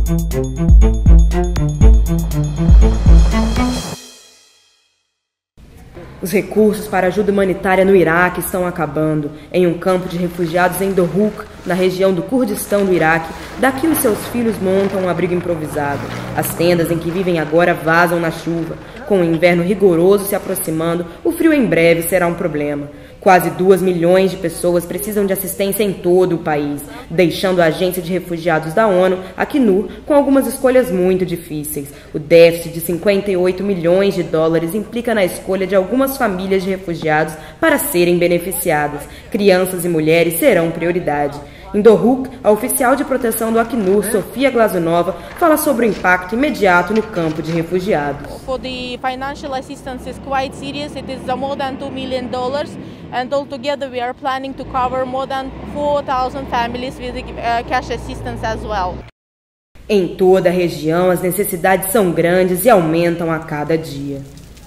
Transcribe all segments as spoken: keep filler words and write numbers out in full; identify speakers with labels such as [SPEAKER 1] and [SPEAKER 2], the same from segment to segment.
[SPEAKER 1] Os recursos para ajuda humanitária no Iraque estão acabando. Em um campo de refugiados em Dohuk, na região do Kurdistão do Iraque, Daqui os seus filhos montam um abrigo improvisado. As tendas em que vivem agora vazam na chuva. Com o inverno rigoroso se aproximando, o frio em breve será um problema. Quase duas milhões de pessoas precisam de assistência em todo o país, deixando a Agência de Refugiados da ONU, Acnur, com algumas escolhas muito difíceis. O déficit de cinquenta e oito milhões de dólares implica na escolha de algumas famílias de refugiados para serem beneficiadas. Crianças e mulheres serão prioridade. Em Dohuk, a oficial de proteção do Acnur, Sofia Glazunova, fala sobre o impacto imediato no campo de refugiados.
[SPEAKER 2] For the financial assistance is quite serious. It is more than two million dollars, and altogether we are planning to cover more than four thousand families with uh, cash assistance as well.
[SPEAKER 1] Em toda a região, as necessidades são grandes e aumentam a cada dia.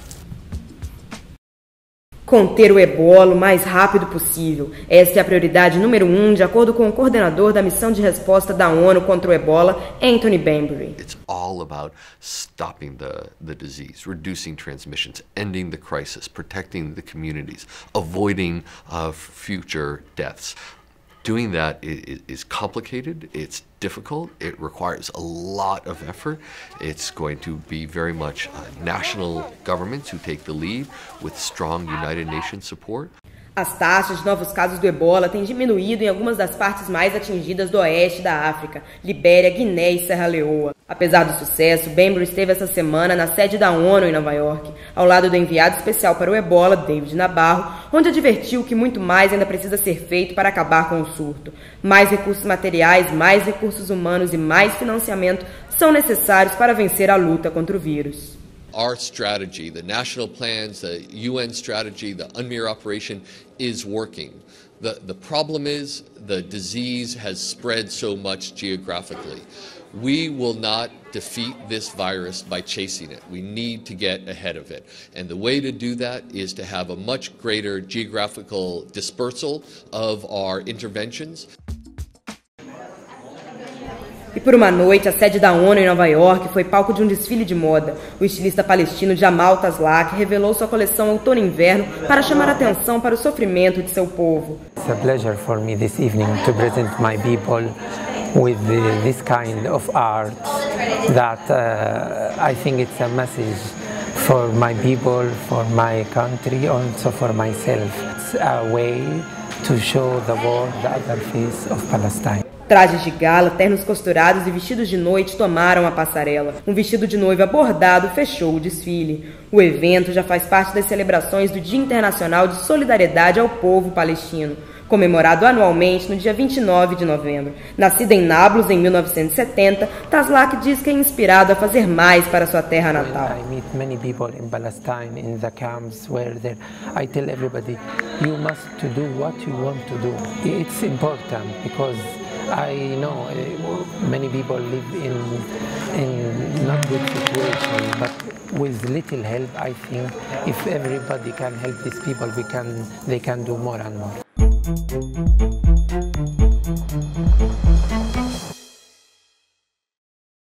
[SPEAKER 1] Conter o ebola o mais rápido possível. Essa é a prioridade número um, de acordo com o coordenador da missão de resposta da ONU contra o ebola, Anthony Bambury.
[SPEAKER 3] It's all about stopping the, the disease, reducing transmissions, ending the crisis, protecting the communities, avoiding uh, future deaths. Doing that is, is complicated, it's difficult, it requires a lot of effort. It's going to be very much uh, national governments who take the lead with strong United Nations support.
[SPEAKER 1] As taxas de novos casos do ebola têm diminuído em algumas das partes mais atingidas do oeste da África, Libéria, Guiné e Serra Leoa. Apesar do sucesso, Bambury esteve essa semana na sede da ONU em Nova York, ao lado do enviado especial para o ebola, David Nabarro, onde advertiu que muito mais ainda precisa ser feito para acabar com o surto. Mais recursos materiais, mais recursos humanos e mais financiamento são necessários para vencer a luta contra o vírus.
[SPEAKER 3] Our strategy, the national plans, the U N strategy, the UNMIR operation is working. The, the problem is the disease has spread so much geographically. We will not defeat this virus by chasing it. We need to get ahead of it. And the way to do that is to have a much greater geographical dispersal of our interventions.
[SPEAKER 1] E por uma noite, a sede da ONU em Nova York foi palco de um desfile de moda. O estilista palestino Jamal Taslak revelou sua coleção outono-inverno para chamar a atenção para o sofrimento de seu povo.
[SPEAKER 4] It's a pleasure for me this evening to present my people with the, this kind of art that uh, I think it's a message for my people, for my country, also for myself. It's a way to show the world the other face of Palestine.
[SPEAKER 1] Trajes de gala, ternos costurados e vestidos de noite tomaram a passarela. Um vestido de noiva bordado fechou o desfile. O evento já faz parte das celebrações do Dia Internacional de Solidariedade ao Povo Palestino, comemorado anualmente no dia vinte e nove de novembro. Nascida em Nablus em mil novecentos e setenta, Taslak diz que é inspirado a fazer mais para sua terra natal.
[SPEAKER 4] I meet many people in Palestine, in the camps where there, I tell everybody, you must to do what you want to do. It's important because I know uh, many people live in in not good situation, but with little help, I think if everybody can help these people, we can they can do more and more.